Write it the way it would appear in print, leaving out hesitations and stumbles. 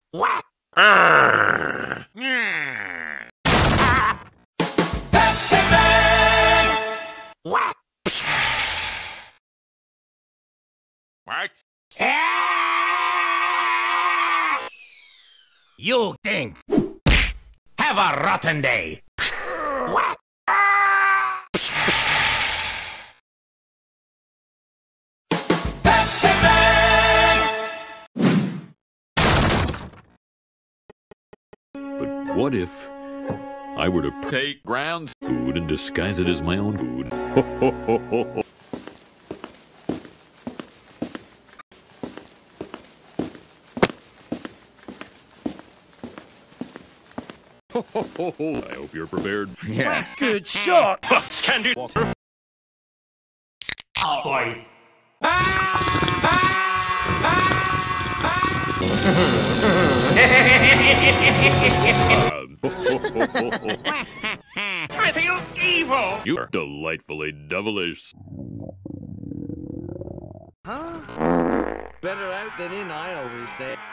What? Pepsi Man! What? What? You think? Have a rotten day. What? Pepsi Man! But what if I were to take ground food and disguise it as my own food? Ho ho ho ho ho. Ho ho ho ho. I hope you're prepared. Yeah. Good shot. Candy water. Oh boy. I feel evil. You are delightfully devilish. Huh? Better out than in, I always say.